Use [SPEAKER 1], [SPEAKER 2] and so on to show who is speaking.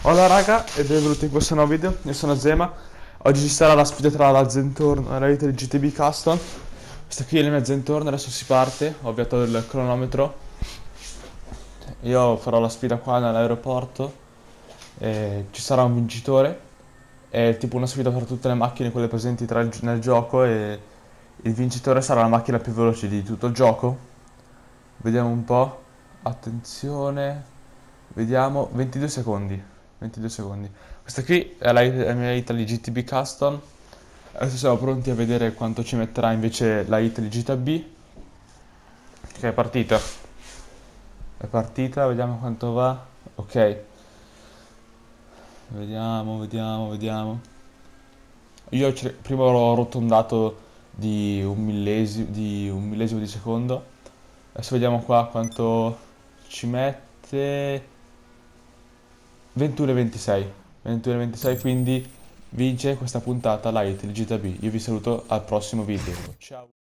[SPEAKER 1] Hola raga e benvenuti in questo nuovo video, io sono Zema. Oggi ci sarà la sfida tra la Zentorno e la Little GTB Custom. Questa qui è la mia Zentorno, adesso si parte, ho avviato il cronometro. Io farò la sfida qua nell'aeroporto e ci sarà un vincitore. È tipo una sfida per tutte le macchine, quelle presenti nel gioco, e il vincitore sarà la macchina più veloce di tutto il gioco. Vediamo un po', attenzione, vediamo, 22 secondi, 22 secondi. Questa qui è la mia Italy GTB Custom. Adesso siamo pronti a vedere quanto ci metterà invece la Italy GTB, che è partita, vediamo quanto va. Ok, vediamo. Prima l'ho arrotondato di un millesimo di secondo. Adesso vediamo qua quanto ci mette. 21,26. 21,26, quindi vince questa puntata la Italy GTB. Io vi saluto al prossimo video. Ciao.